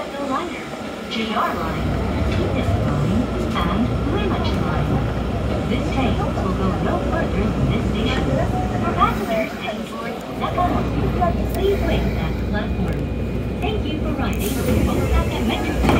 Tokyo Liner, JR Line, Phoenix Line, and Uematsu Line. This train will go no further than this station. For passengers heading towards Nakanosu, please wait at the platform. Thank you for riding the Osaka Metro.